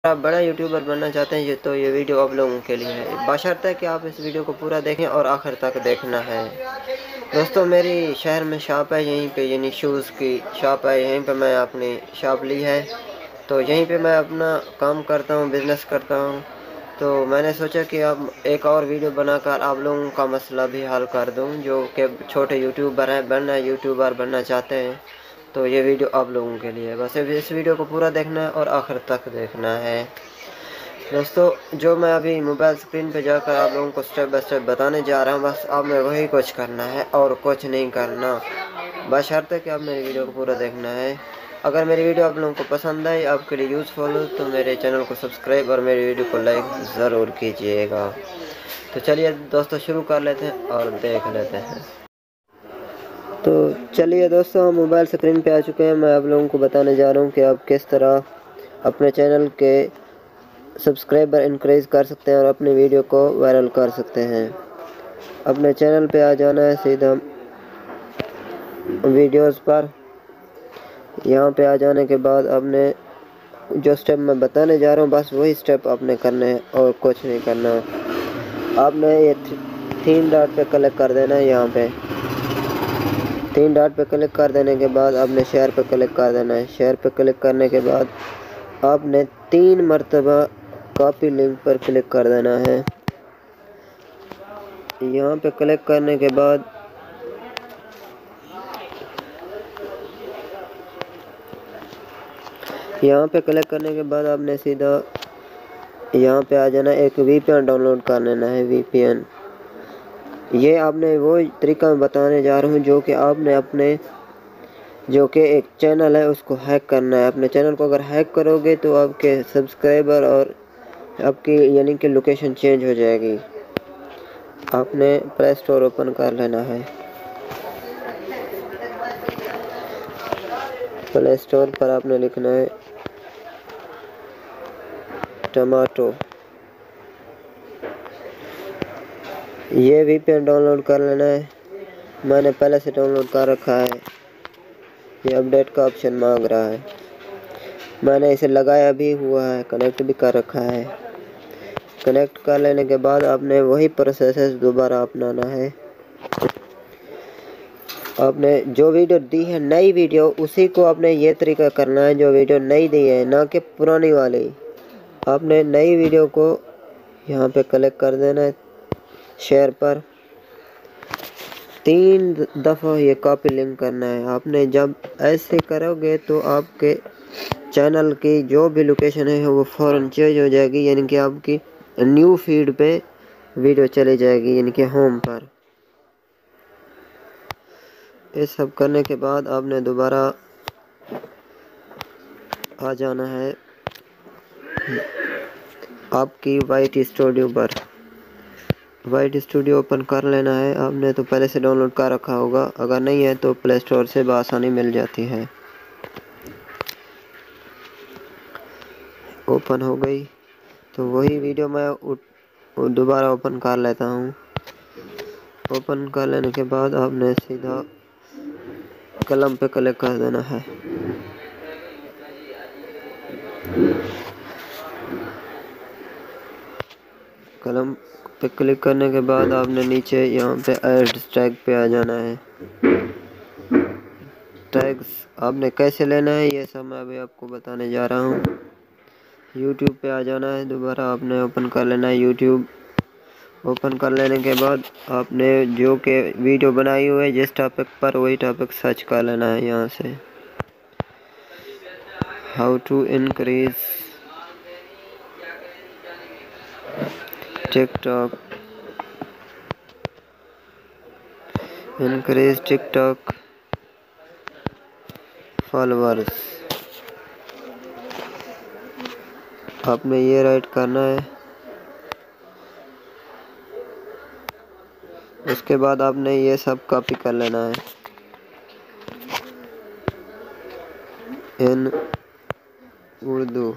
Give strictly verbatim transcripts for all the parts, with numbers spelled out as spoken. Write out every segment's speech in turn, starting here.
आप बड़ा यूट्यूबर बनना चाहते हैं ये तो ये वीडियो आप लोगों के लिए है। बशर्ते कि आप इस वीडियो को पूरा देखें और आखिर तक देखना है। दोस्तों मेरी शहर में शॉप है, यहीं पे यानी शूज़ की शॉप है, यहीं पे मैं अपनी शॉप ली है। तो यहीं पे मैं अपना काम करता हूँ, बिज़नेस करता हूँ। तो मैंने सोचा कि अब एक और वीडियो बनाकर आप लोगों का मसला भी हल कर दूँ, जो कि छोटे यूट्यूबर हैं, बनना यूट्यूबर बनना चाहते हैं। तो ये वीडियो आप लोगों के लिए है, बस इस वीडियो को पूरा देखना है और आखिर तक देखना है। दोस्तों जो मैं अभी मोबाइल स्क्रीन पे जाकर आप लोगों को स्टेप बाय स्टेप बताने जा रहा हूँ, बस आपने वही कुछ करना है और कुछ नहीं करना, बशर्ते कि आप मेरी वीडियो को पूरा देखना है। अगर मेरी वीडियो आप लोगों को पसंद आए, आपके लिए यूज़फुल हो, तो मेरे चैनल को सब्सक्राइब और मेरी वीडियो को लाइक ज़रूर कीजिएगा। तो चलिए दोस्तों शुरू कर लेते हैं और देख लेते हैं। तो चलिए दोस्तों हम मोबाइल स्क्रीन पे आ चुके हैं। मैं आप लोगों को बताने जा रहा हूँ कि आप किस तरह अपने चैनल के सब्सक्राइबर इंक्रीज़ कर सकते हैं और अपनी वीडियो को वायरल कर सकते हैं। अपने चैनल पे आ जाना है सीधा वीडियोस पर। यहाँ पे आ जाने के बाद आपने जो स्टेप मैं बताने जा रहा हूँ बस वही स्टेप आपने करने हैं और कुछ नहीं करना। आपने ये तीन डॉट पे क्लिक कर देना है। यहाँ पे तीन डॉट पे क्लिक कर देने के बाद आपने शेयर पे क्लिक कर देना है। शेयर पे क्लिक करने के बाद आपने तीन मरतबा कॉपी लिंक पर क्लिक कर देना है। यहाँ पे क्लिक करने के बाद यहाँ पे क्लिक करने के बाद आपने सीधा यहाँ पे आ जाना, एक वीपीएन डाउनलोड कर लेना है। वीपीएन ये आपने वो तरीका मैं बताने जा रहा हूँ जो कि आपने अपने जो कि एक चैनल है उसको हैक करना है। अपने चैनल को अगर हैक करोगे तो आपके सब्सक्राइबर और आपकी यानी कि लोकेशन चेंज हो जाएगी। आपने प्ले स्टोर ओपन कर लेना है। प्ले स्टोर पर आपने लिखना है टमाटो। ये वीपीएन डाउनलोड कर लेना है। मैंने पहले से डाउनलोड कर रखा है। ये अपडेट का ऑप्शन मांग रहा है। मैंने इसे लगाया भी हुआ है, कनेक्ट भी कर रखा है। कनेक्ट कर लेने के बाद आपने वही प्रोसेस दोबारा अपनाना है। आपने जो वीडियो दी है नई वीडियो, उसी को आपने ये तरीका करना है जो वीडियो नई दी है, ना कि पुरानी वाली। आपने नई वीडियो को यहाँ पे क्लिक कर देना है, शेयर पर तीन दफ़ा ये कॉपी लिंक करना है। आपने जब ऐसे करोगे तो आपके चैनल की जो भी लोकेशन है वो फ़ौरन चेंज हो जाएगी, यानी कि आपकी न्यू फीड पे वीडियो चली जाएगी, यानी कि होम पर। ये सब करने के बाद आपने दोबारा आ जाना है आपकी वाइट स्टूडियो पर। वाइट स्टूडियो ओपन कर लेना है। आपने तो पहले से डाउनलोड कर रखा होगा, अगर नहीं है तो प्ले स्टोर से बआसानी मिल जाती है। ओपन हो गई तो वही वीडियो मैं दोबारा ओपन कर लेता हूँ। ओपन कर लेने के बाद आपने सीधा कलम पे क्लिक कर देना है। कलम पे क्लिक करने के बाद आपने नीचे यहाँ पे ऐड टैग पे आ जाना है। टैग्स आपने कैसे लेना है ये सब मैं अभी आपको बताने जा रहा हूँ। यूट्यूब पे आ जाना है, दोबारा आपने ओपन कर लेना है यूट्यूब। ओपन कर लेने के बाद आपने जो कि वीडियो बनाई हुई है जिस टॉपिक पर, वही टॉपिक सर्च कर लेना है। यहाँ से how to increase TikTok increase TikTok followers, आपने ये राइट करना है। उसके बाद आपने ये सब कॉपी कर लेना है इन उर्दू।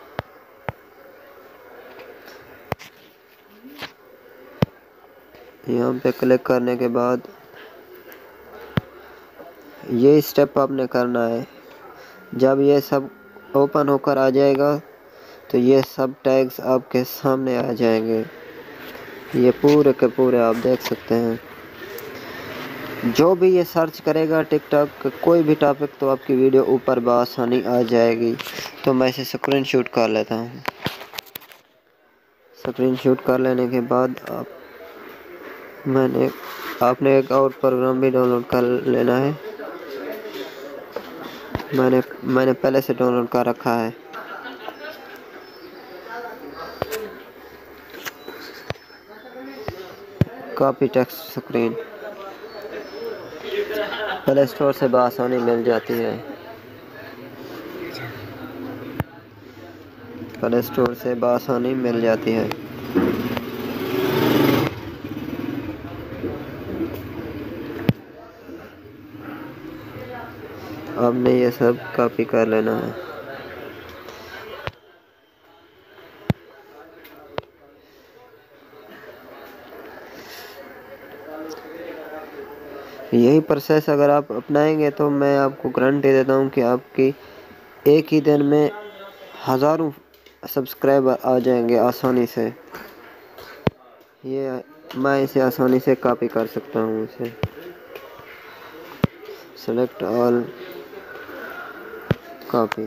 यहाँ पे क्लिक करने के बाद ये स्टेप आपने करना है। जब ये सब ओपन होकर आ जाएगा तो ये सब टैग्स आपके सामने आ जाएंगे। ये पूरे के पूरे आप देख सकते हैं। जो भी ये सर्च करेगा टिकटॉक कोई भी टॉपिक, तो आपकी वीडियो ऊपर बआसानी आ जाएगी। तो मैं इसे स्क्रीन शूट कर लेता हूँ। स्क्रीन शूट कर लेने के बाद आप मैंने आपने एक और प्रोग्राम भी डाउनलोड कर लेना है। मैंने मैंने पहले से डाउनलोड कर रखा है। Copy text screen Play Store से बआसानी मिल जाती है। प्ले स्टोर से बआसानी मिल जाती है। आपने ये सब कॉपी कर लेना है। यही प्रोसेस अगर आप अपनाएंगे तो मैं आपको गारंटी देता हूँ कि आपकी एक ही दिन में हज़ारों सब्सक्राइबर आ जाएंगे आसानी से। ये मैं इसे आसानी से कॉपी कर सकता हूँ। इसे सेलेक्ट ऑल, कॉपी।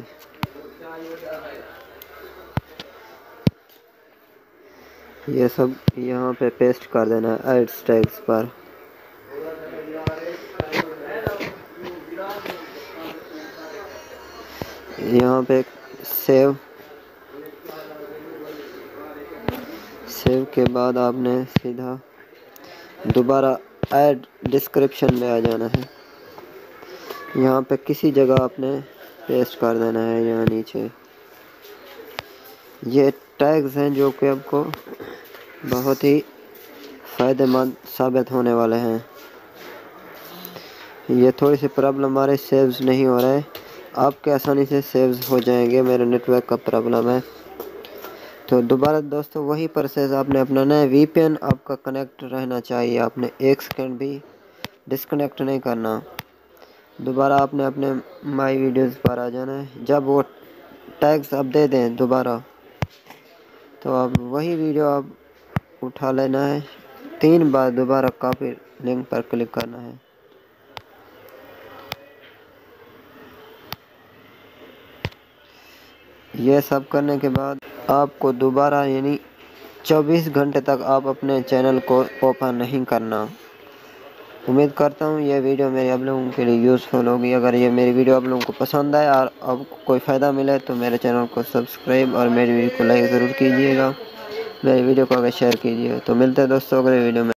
ये सब यहाँ पे पेस्ट कर देना है एड्स टैग्स पर। यहाँ पे सेव सेव के बाद आपने सीधा दोबारा ऐड डिस्क्रिप्शन में आ जाना है। यहाँ पे किसी जगह आपने पेस्ट कर देना है यहाँ नीचे। ये टैग्स हैं जो कि आपको बहुत ही फ़ायदेमंद साबित होने वाले हैं। ये थोड़ी सी प्रॉब्लम आ रही, सेव्स नहीं हो रहे। आपके आसानी से सेव्स हो जाएंगे। मेरे नेटवर्क का प्रॉब्लम है। तो दोबारा दोस्तों वही प्रोसेस आपने अपनाना है। वीपीएन आपका कनेक्ट रहना चाहिए। आपने एक सेकंड भी डिस्कनेक्ट नहीं करना। दोबारा आपने अपने माई वीडियोज़ पर आ जाना है। जब वो टैग्स आप दे दें दोबारा, तो आप वही वीडियो आप उठा लेना है। तीन बार दोबारा कॉपी लिंक पर क्लिक करना है। ये सब करने के बाद आपको दोबारा यानी चौबीस घंटे तक आप अपने चैनल को ओपन नहीं करना। उम्मीद करता हूँ ये वीडियो मेरे आप लोगों के लिए यूज़फुल होगी। अगर ये मेरी वीडियो आप लोगों को पसंद आए और आपको कोई फ़ायदा मिले तो मेरे चैनल को सब्सक्राइब और मेरी वीडियो को लाइक ज़रूर कीजिएगा। मेरी वीडियो को अगर शेयर कीजिए। तो मिलते हैं दोस्तों अगले वीडियो में।